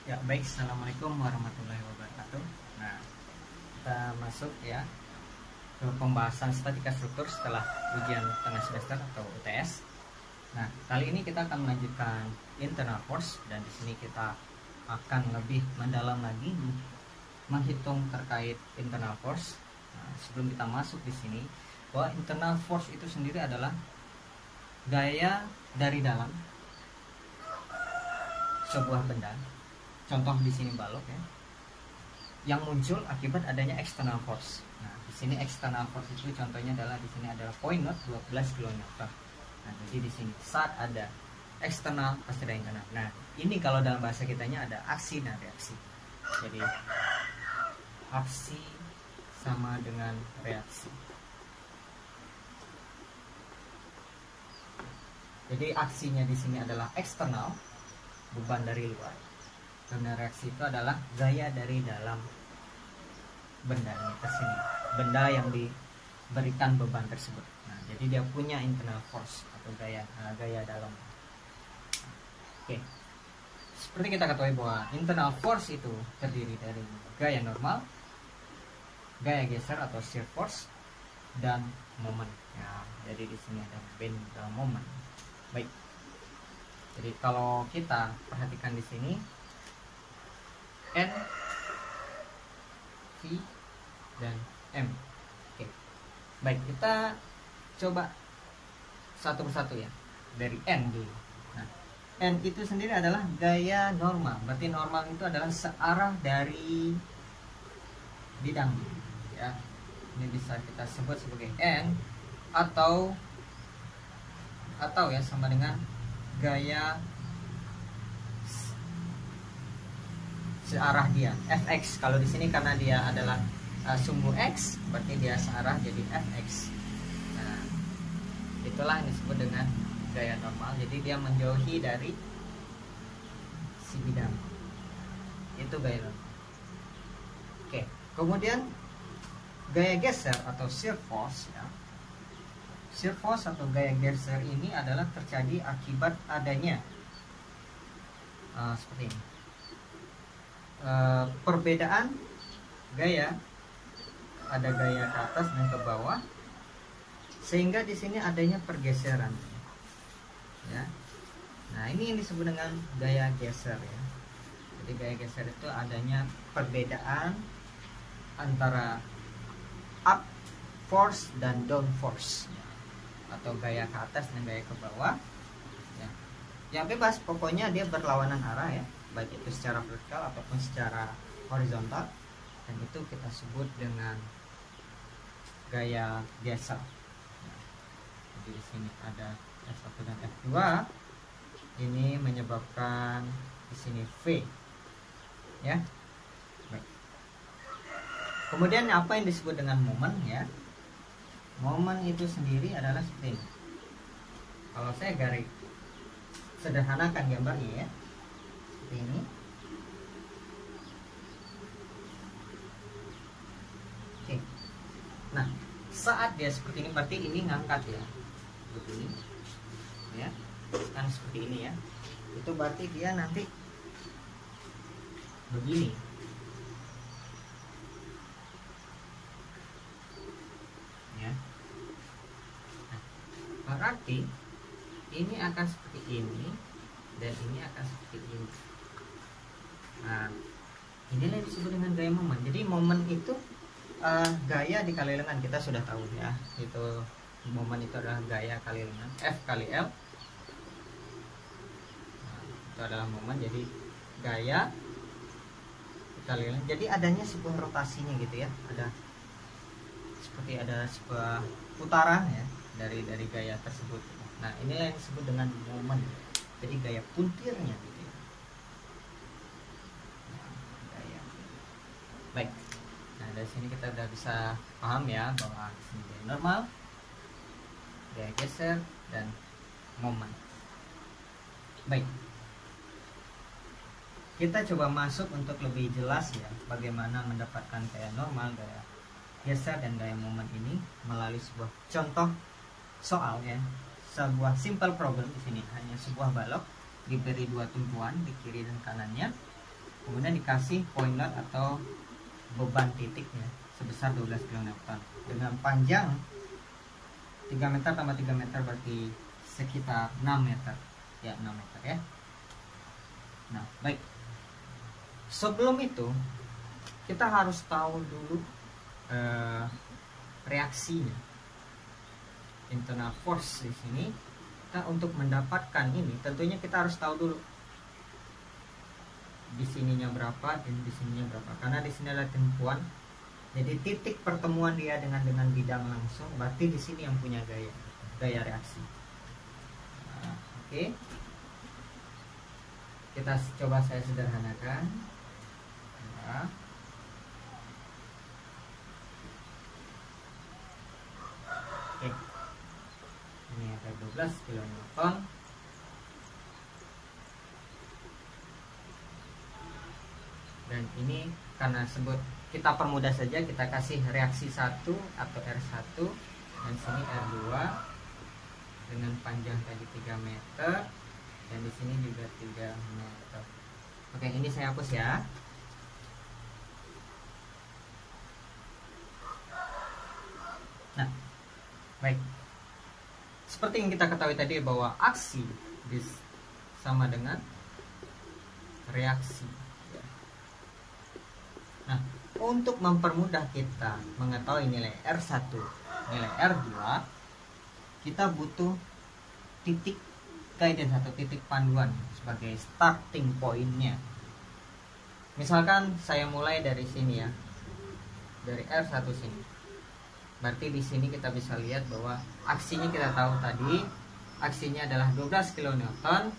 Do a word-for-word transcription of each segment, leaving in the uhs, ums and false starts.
Ya baik, assalamualaikum warahmatullahi wabarakatuh. Nah, kita masuk ya ke pembahasan statika struktur setelah ujian tengah semester atau U T S. Nah, kali ini kita akan melanjutkan internal force dan di sini kita akan lebih mendalam lagi menghitung terkait internal force. Nah, sebelum kita masuk di sini, bahwa internal force itu sendiri adalah gaya dari dalam sebuah benda. Contoh di sini balok ya, yang muncul akibat adanya external force. Nah, di sini external force itu contohnya adalah di sini adalah point node dua belas kilonewton. Nah, jadi di sini saat ada eksternal pasti ada internal. Nah, ini kalau dalam bahasa kitanya ada aksi dan reaksi. Jadi aksi sama dengan reaksi. Jadi aksinya di sini adalah eksternal, beban dari luar. Dan reaksi itu adalah gaya dari dalam benda ini tersini, benda yang diberikan beban tersebut. Nah, jadi dia punya internal force atau gaya uh, gaya dalam. Oke, seperti kita ketahui bahwa internal force itu terdiri dari gaya normal, gaya geser atau shear force, dan momen. Ya, jadi di sini ada bend dan momen. Baik. Jadi kalau kita perhatikan di sini, N, V, dan M. Oke. Baik, kita coba satu persatu ya. Dari N dulu. Nah, N itu sendiri adalah gaya normal. Berarti normal itu adalah searah dari bidang. Ya. Ini bisa kita sebut sebagai N atau atau ya sama dengan gaya searah dia, Fx. Kalau di sini karena dia adalah uh, sumbu x, berarti dia searah jadi Fx. Nah, itulah yang disebut dengan gaya normal. Jadi dia menjauhi dari si bidang. Itu gaya normal. Oke, kemudian gaya geser atau shear force ya. Shear force atau gaya geser ini adalah terjadi akibat adanya uh, seperti ini. Uh, perbedaan gaya, ada gaya ke atas dan ke bawah, sehingga di sini adanya pergeseran ya. Nah, ini yang disebut dengan gaya geser ya. Jadi gaya geser itu adanya perbedaan antara up force dan down force ya. Atau gaya ke atas dan gaya ke bawah ya. Yang bebas, pokoknya dia berlawanan arah ya, baik itu secara vertikal ataupun secara horizontal, dan itu kita sebut dengan gaya geser. Nah, jadi di sini ada F satu dan F dua, ini menyebabkan di sini V, ya. Baik. Kemudian apa yang disebut dengan momen ya? Momen itu sendiri adalah seperti ini. Kalau saya garis sederhanakan gambarnya ya, ini. Oke. Nah, saat dia seperti ini berarti ini ngangkat ya. Begini. Ya. Kan seperti ini ya. Itu berarti dia nanti begini. Ya. Nah, berarti ini akan seperti ini dan ini akan seperti ini. Nah, inilah yang disebut dengan gaya momen. Jadi momen itu uh, gaya dikali lengan, kita sudah tahu ya. Itu momen itu adalah gaya kali lengan, F kali L. Nah, itu adalah momen. Jadi gaya dikali lengan. Jadi adanya sebuah rotasinya gitu ya. Ada seperti ada sebuah putaran ya dari dari gaya tersebut. Nah, inilah yang disebut dengan momen. Jadi gaya puntirnya gitu ya. Nah, gaya. Baik. Nah, dari sini kita udah bisa paham ya bahwa sini gaya normal, gaya geser, dan momen. Baik. Kita coba masuk untuk lebih jelas ya bagaimana mendapatkan gaya normal, gaya geser, dan gaya momen ini melalui sebuah contoh soal ya. Sebuah simple problem di sini hanya sebuah balok diberi dua tumpuan di kiri dan kanannya. kemudian dikasih point load atau beban titiknya sebesar dua belas kilonewton dengan panjang tiga meter tambah tiga meter berarti sekitar enam meter ya, enam meter ya. Nah baik, sebelum itu kita harus tahu dulu eh, reaksinya, internal force di sini. Kita untuk mendapatkan ini tentunya kita harus tahu dulu di sininya berapa dan di sininya berapa, karena di sini adalah tumpuan. Jadi titik pertemuan dia dengan dengan bidang langsung, berarti di sini yang punya gaya gaya reaksi. Nah, oke, okay. Kita coba saya sederhanakan. Nah. Oke, okay. Ini ada dua belas kilonewton. Dan ini karena sebut, kita permudah saja, kita kasih reaksi satu atau R satu, dan sini R dua dengan panjang tadi tiga meter, dan di sini juga tiga meter. Oke, ini saya hapus ya. Nah, baik. Seperti yang kita ketahui tadi bahwa aksi sama dengan reaksi. Nah, untuk mempermudah kita mengetahui nilai R satu, nilai R dua, kita butuh titik guidance atau titik panduan sebagai starting point-nya. Misalkan saya mulai dari sini ya, dari R satu sini. Berarti di sini kita bisa lihat bahwa aksinya kita tahu tadi, aksinya adalah dua belas kilonewton.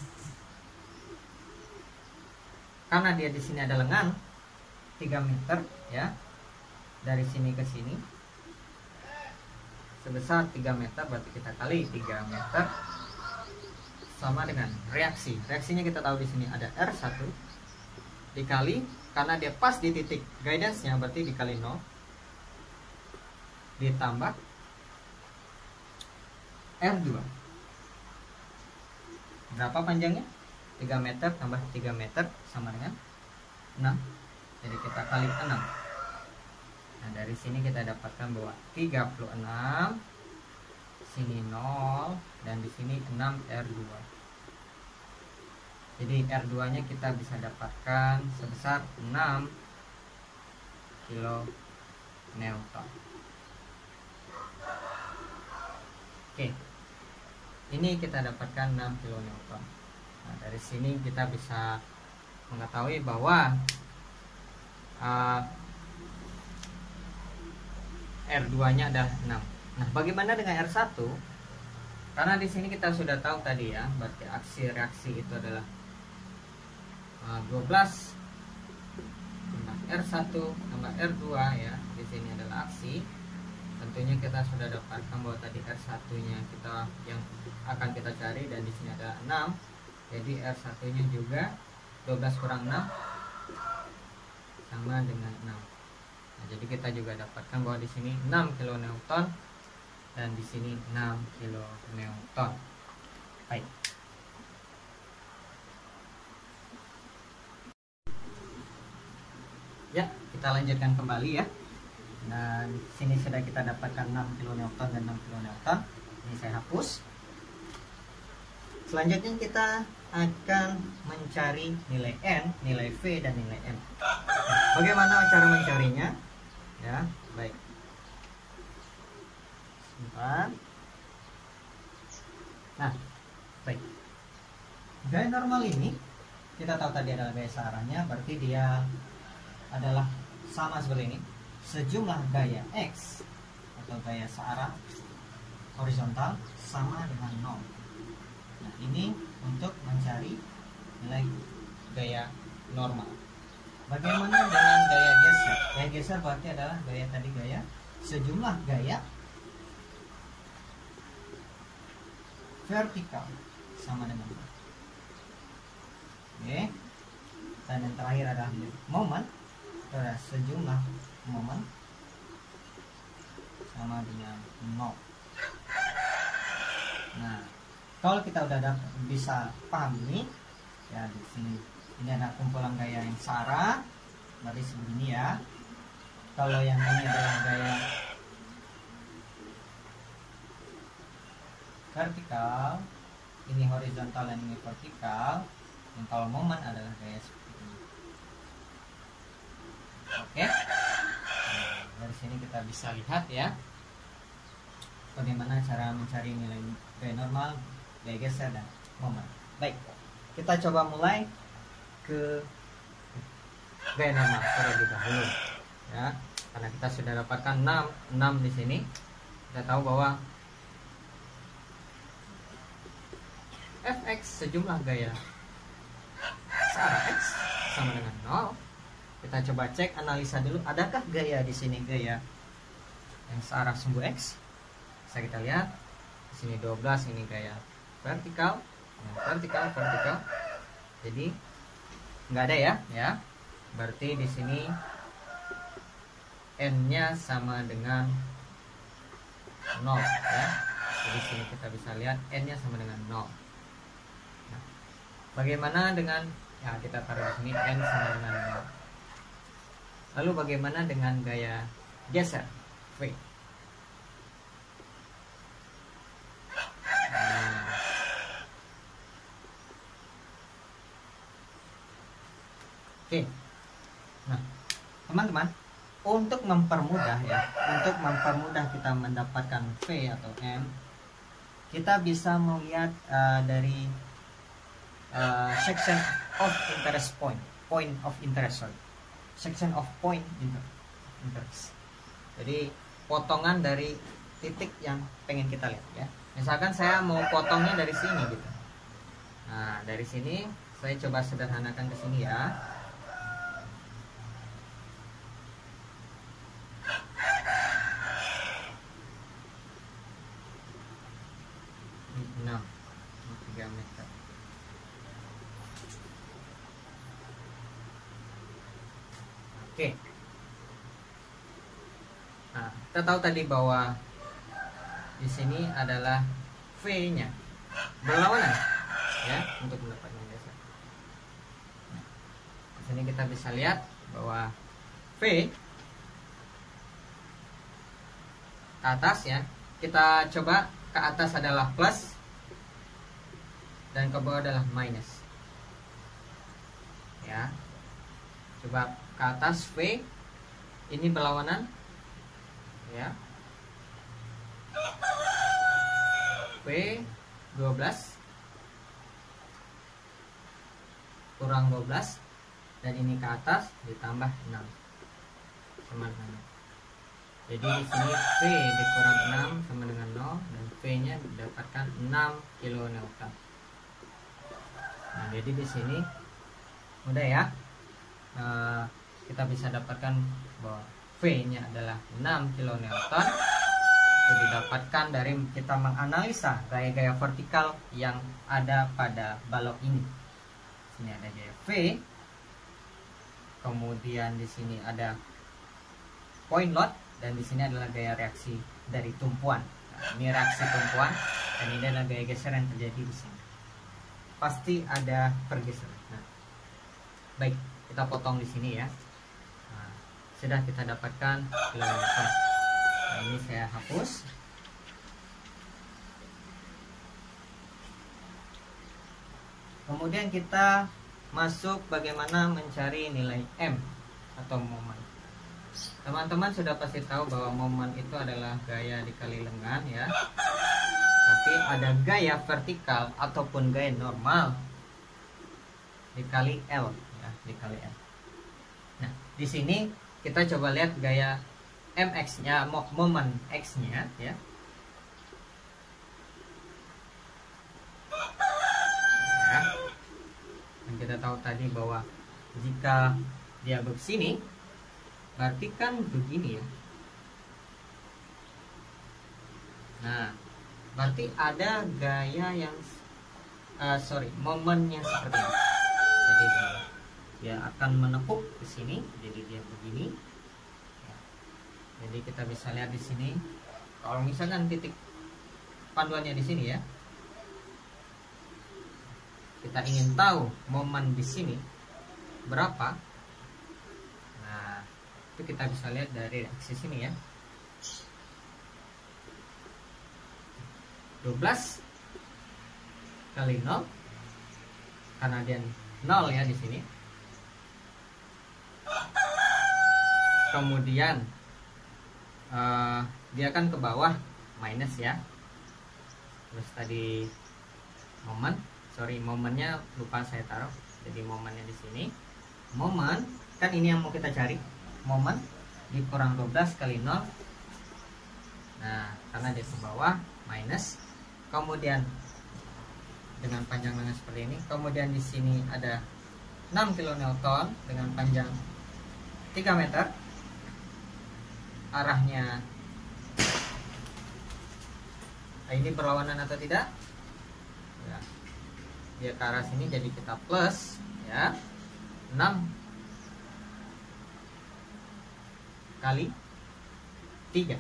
Karena dia di sini ada lengan tiga meter ya, dari sini ke sini sebesar tiga meter, berarti kita kali tiga meter sama dengan reaksi. Reaksinya kita tahu di sini ada R satu dikali, karena dia pas di titik guidance-nya berarti dikali nol ditambah R dua. Berapa panjangnya? tiga meter tambah tiga meter sama dengan enam. Jadi kita kali enam. Nah, dari sini kita dapatkan bahwa tiga puluh enam, sini nol, dan di sini enam R dua. Jadi R dua nya kita bisa dapatkan sebesar enam kilonewton. Oke, ini kita dapatkan enam kilonewton. Nah, dari sini kita bisa mengetahui bahwa Uh, R dua nya adalah enam. Nah, bagaimana dengan R satu? Karena di sini kita sudah tahu tadi ya, berarti aksi reaksi itu adalah uh, dua belas tambah R satu tambah R dua ya. Di sini adalah aksi. Tentunya kita sudah dapatkan bahwa tadi R satu nya kita yang akan kita cari, dan di sini ada enam. Jadi R satu nya juga dua belas kurang enam sama dengan enam. Nah, jadi kita juga dapatkan bahwa di sini enam kilonewton dan di sini enam kilonewton. Baik. Ya, kita lanjutkan kembali ya. Nah, di sini sudah kita dapatkan enam kilonewton dan enam kilonewton. Ini saya hapus. Selanjutnya kita akan mencari nilai N, nilai V, dan nilai M. Bagaimana cara mencarinya? Ya, baik. Sebentar. Nah, baik. Gaya normal ini kita tahu tadi adalah gaya searahnya, berarti dia adalah sama seperti ini. Sejumlah gaya X atau gaya searah horizontal sama dengan nol. Nah, ini untuk mencari nilai gaya normal. Bagaimana dengan gaya geser? Gaya geser berarti adalah gaya tadi gaya sejumlah gaya vertikal sama dengan nol. Oke. Dan yang terakhir adalah momen, itu adalah sejumlah momen sama dengan nol. Nah, kalau kita udah dapat, bisa paham ini ya, di sini Ini ada kumpulan gaya yang searah, berarti sebegini ya. Kalau yang ini adalah gaya vertikal, ini horizontal dan ini vertikal. Dan kalau momen adalah gaya seperti ini. Oke. Nah, dari sini kita bisa lihat ya, bagaimana cara mencari nilai gaya normal, gaya geser, dan momen. Baik, kita coba mulai ke gaya normal terlebih dahulu ya, karena kita sudah dapatkan enam, enam di sini. Kita tahu bahwa fx sejumlah gaya searah x sama dengan nol. Kita coba cek, analisa dulu, adakah gaya di sini gaya yang searah sumbu x. Bisa kita lihat di sini dua belas, ini gaya vertikal, vertikal, vertikal. Jadi nggak ada ya, ya. Berarti di sini n-nya sama dengan nol ya. Jadi sini kita bisa lihat n-nya sama dengan nol. Nah, bagaimana dengan ya, kita taruh di sini n sama dengan nol. Lalu bagaimana dengan gaya geser V? Nah, oke. Nah, teman-teman, untuk mempermudah ya, untuk mempermudah kita mendapatkan V atau M, kita bisa melihat uh, dari uh, section of interest point, point of interest, sorry. Section of point interest. Jadi potongan dari titik yang pengen kita lihat ya. Misalkan saya mau potongnya dari sini gitu. Nah, dari sini saya coba sederhanakan ke sini ya. enam, tiga meter. Oke. Nah, kita tahu tadi bahwa di sini adalah V-nya berlawanan ya untuk mendapatkan geser. Nah, di sini kita bisa lihat bahwa V ke atas ya. Kita coba ke atas adalah plus dan ke bawah adalah minus. Ya. Coba ke atas V ini berlawanan ya. V dua belas kurang dua belas dan ini ke atas ditambah enam sama dengan nol. Jadi di sini V dikurang enam sama dengan nol dan V-nya didapatkan enam kilonewton. Nah, jadi di sini mudah ya. Uh, kita bisa dapatkan bahwa V-nya adalah enam kilonewton. Itu didapatkan dari kita menganalisa gaya-gaya vertikal yang ada pada balok ini. Sini ada gaya V, kemudian di sini ada point load, dan di sini adalah gaya reaksi dari tumpuan. Nah, ini reaksi tumpuan dan ini adalah gaya geser yang terjadi di sini. Pasti ada pergeseran. Nah, baik, kita potong di sini ya. Nah, sudah kita dapatkan kilonewton. Nah, ini saya hapus. Kemudian kita masuk bagaimana mencari nilai M atau momen. Teman-teman sudah pasti tahu bahwa momen itu adalah gaya dikali lengan ya. Tapi ada gaya vertikal ataupun gaya normal dikali L ya, dikali L. Nah, di sini kita coba lihat gaya M X-nya, momen X-nya ya. Ya. Dan kita tahu tadi bahwa jika dia begini, berarti kan begini ya. Nah, berarti ada gaya yang uh, sorry, momennya seperti ini. Jadi dia akan menekuk ke sini, jadi dia begini. Ya. Jadi kita bisa lihat di sini. Kalau misalkan titik panduannya di sini ya, kita ingin tahu momen di sini, berapa? Nah, itu kita bisa lihat dari aksis ini ya. dua belas kali nol, karena dia nol ya di sini. Kemudian uh, dia kan ke bawah minus ya. Terus tadi momen, sorry momennya lupa saya taruh. Jadi momennya di sini. Momen kan ini yang mau kita cari. Momen dikurang dua belas kali nol. Nah, karena dia ke bawah minus. Kemudian dengan panjang lengan seperti ini. Kemudian di sini ada enam kilonewton dengan panjang tiga meter. Arahnya ini berlawanan atau tidak ya, dia ke arah sini, jadi kita plus ya, enam kali tiga.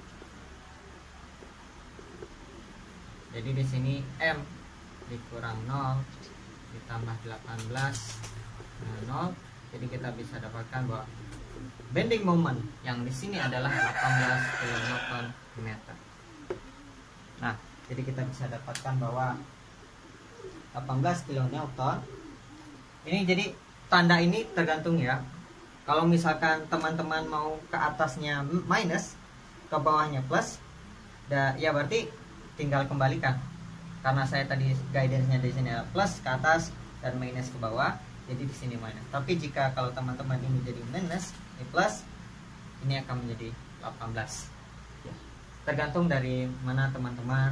Jadi di sini M dikurang nol ditambah delapan belas nol, jadi kita bisa dapatkan bahwa bending moment yang di sini adalah delapan belas kilonewton meter. Nah, jadi kita bisa dapatkan bahwa delapan belas kilonewton ini, jadi tanda ini tergantung ya. Kalau misalkan teman-teman mau ke atasnya minus, ke bawahnya plus, da, ya berarti tinggal kembalikan. Karena saya tadi guidance-nya di sini adalah plus ke atas dan minus ke bawah, jadi di sini minus. Tapi jika kalau teman-teman ini jadi minus, ini plus, ini akan menjadi delapan belas. Ya. Tergantung dari mana teman-teman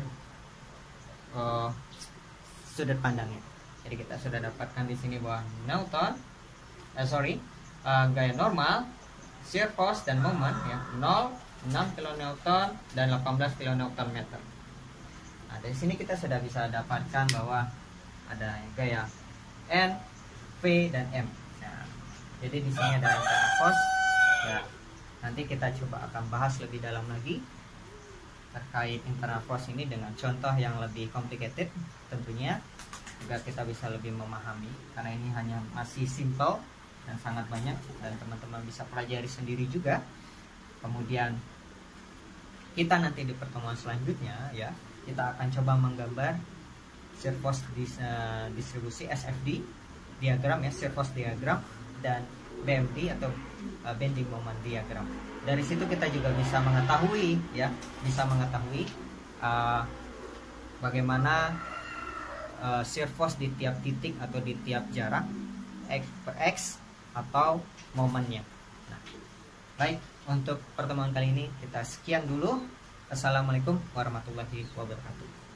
uh, sudut pandangnya. Jadi kita sudah dapatkan di sini bahwa Newton, eh, sorry, uh, gaya normal, shear force dan moment ya, nol, enam kilonewton dan delapan belas kilonewton meter. Nah, dari sini kita sudah bisa dapatkan bahwa ada gaya N, V dan M. Nah, jadi di sini ada internal force. Ya, nanti kita coba akan bahas lebih dalam lagi terkait internal force ini dengan contoh yang lebih complicated tentunya, agar kita bisa lebih memahami, karena ini hanya masih simple dan sangat banyak dan teman-teman bisa pelajari sendiri juga. Kemudian kita nanti di pertemuan selanjutnya ya, kita akan coba menggambar shear force dis, uh, distribusi S F D diagram ya, shear force diagram, dan B M D atau uh, bending moment diagram. Dari situ kita juga bisa mengetahui ya, bisa mengetahui uh, bagaimana uh, shear force di tiap titik atau di tiap jarak X per X atau momennya. Nah, baik, untuk pertemuan kali ini kita sekian dulu. Assalamualaikum warahmatullahi wabarakatuh.